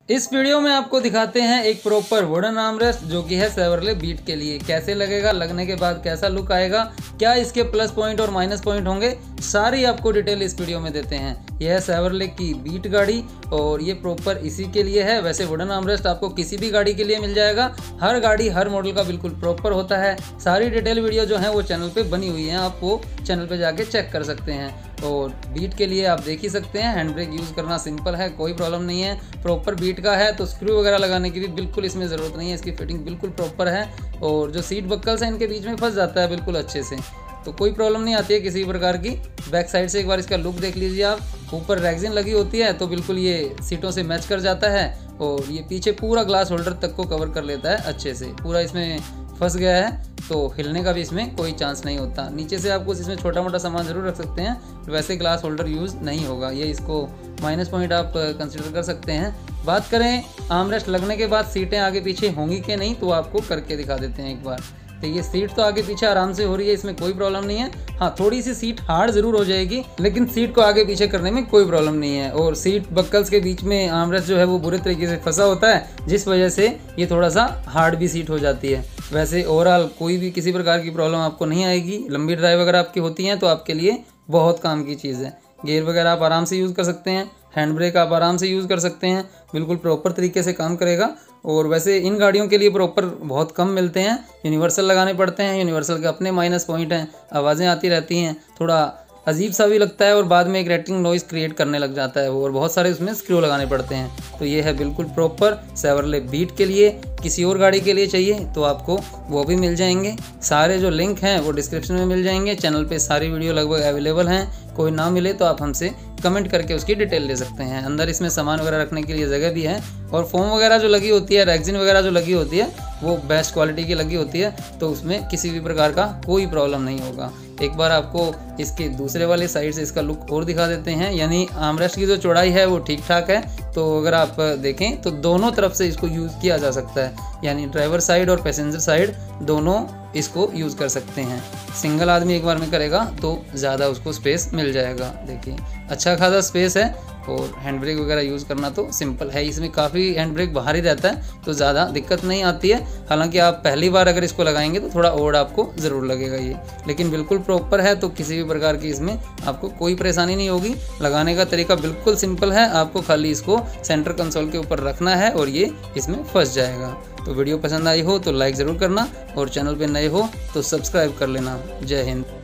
इस वीडियो में आपको दिखाते हैं एक प्रॉपर वुडन आर्मरेस्ट जो कि है शेवरले बीट के लिए। कैसे लगेगा, लगने के बाद कैसा लुक आएगा, क्या इसके प्लस पॉइंट और माइनस पॉइंट होंगे, सारी आपको डिटेल इस वीडियो में देते हैं। यह है शेवरले की बीट गाड़ी और ये प्रॉपर इसी के लिए है। वैसे वुडन आर्मरेस्ट आपको किसी भी गाड़ी के लिए मिल जाएगा, हर गाड़ी हर मॉडल का बिल्कुल प्रॉपर होता है। सारी डिटेल वीडियो जो है वो चैनल पे बनी हुई है, आप वो चैनल पे जाके चेक कर सकते हैं। और बीट के लिए आप देख ही सकते हैं, हैंड ब्रेक यूज़ करना सिंपल है, कोई प्रॉब्लम नहीं है। प्रॉपर बीट का है तो स्क्रू वगैरह लगाने की भी बिल्कुल इसमें ज़रूरत नहीं है, इसकी फिटिंग बिल्कुल प्रॉपर है। और जो सीट बक्कल्स हैं इनके बीच में फंस जाता है बिल्कुल अच्छे से, तो कोई प्रॉब्लम नहीं आती है किसी प्रकार की। बैक साइड से एक बार इसका लुक देख लीजिए आप, ऊपर रेक्सिन लगी होती है तो बिल्कुल ये सीटों से मैच कर जाता है। और ये पीछे पूरा ग्लास होल्डर तक को कवर कर लेता है अच्छे से, पूरा इसमें फंस गया है तो हिलने का भी इसमें कोई चांस नहीं होता। नीचे से आप कुछ इसमें छोटा मोटा सामान ज़रूर रख सकते हैं, वैसे ग्लास होल्डर यूज़ नहीं होगा। ये इसको माइनस पॉइंट आप कंसिडर कर सकते हैं। बात करें आर्मरेस्ट लगने के बाद सीटें आगे पीछे होंगी कि नहीं, तो आपको करके दिखा देते हैं एक बार। तो ये सीट तो आगे पीछे आराम से हो रही है, इसमें कोई प्रॉब्लम नहीं है। हाँ, थोड़ी सी सीट हार्ड ज़रूर हो जाएगी, लेकिन सीट को आगे पीछे करने में कोई प्रॉब्लम नहीं है। और सीट बक्कल्स के बीच में आर्मरेस्ट जो है वो बुरे तरीके से फंसा होता है, जिस वजह से ये थोड़ा सा हार्ड भी सीट हो जाती है। वैसे ओवरऑल कोई भी किसी प्रकार की प्रॉब्लम आपको नहीं आएगी। लंबी ड्राइव अगर आपकी होती हैं तो आपके लिए बहुत काम की चीज़ है। गियर वगैरह आप आराम से यूज़ कर सकते हैं, हैंड ब्रेक आप आराम से यूज़ कर सकते हैं, बिल्कुल प्रॉपर तरीके से काम करेगा। और वैसे इन गाड़ियों के लिए प्रॉपर बहुत कम मिलते हैं, यूनिवर्सल लगाने पड़ते हैं। यूनिवर्सल के अपने माइनस पॉइंट हैं, आवाज़ें आती रहती हैं, थोड़ा अजीब सा भी लगता है और बाद में एक रेटिंग नॉइज़ क्रिएट करने लग जाता है वो, और बहुत सारे उसमें स्क्रू लगाने पड़ते हैं। तो ये है बिल्कुल प्रॉपर शेवरले बीट के लिए। किसी और गाड़ी के लिए चाहिए तो आपको वो भी मिल जाएंगे। सारे जो लिंक हैं वो डिस्क्रिप्शन में मिल जाएंगे। चैनल पे सारी वीडियो लगभग अवेलेबल हैं, कोई ना मिले तो आप हमसे कमेंट करके उसकी डिटेल ले सकते हैं। अंदर इसमें सामान वगैरह रखने के लिए जगह भी है, और फोम वगैरह जो लगी होती है, रेक्सिन वगैरह जो लगी होती है वो बेस्ट क्वालिटी की लगी होती है, तो उसमें किसी भी प्रकार का कोई प्रॉब्लम नहीं होगा। एक बार आपको इसके दूसरे वाले साइड से इसका लुक और दिखा देते हैं। यानी आर्मरेस्ट की जो चौड़ाई है वो ठीक ठाक है, तो अगर आप देखें तो दोनों तरफ से इसको यूज़ किया जा सकता है, यानी ड्राइवर साइड और पैसेंजर साइड दोनों इसको यूज़ कर सकते हैं। सिंगल आदमी एक बार में करेगा तो ज़्यादा उसको स्पेस मिल जाएगा। देखिए अच्छा खासा स्पेस है, और हैंड ब्रेक वगैरह यूज़ करना तो सिंपल है। इसमें काफ़ी हैंड ब्रेक बाहर ही रहता है तो ज़्यादा दिक्कत नहीं आती है। हालांकि आप पहली बार अगर इसको लगाएंगे तो थोड़ा ओड आपको ज़रूर लगेगा ये, लेकिन बिल्कुल प्रॉपर है तो किसी भी प्रकार की इसमें आपको कोई परेशानी नहीं होगी। लगाने का तरीका बिल्कुल सिंपल है, आपको खाली इसको सेंटर कंसोल के ऊपर रखना है और ये इसमें फंस जाएगा। तो वीडियो पसंद आई हो तो लाइक ज़रूर करना, और चैनल पर नए हो तो सब्सक्राइब कर लेना। जय हिंद।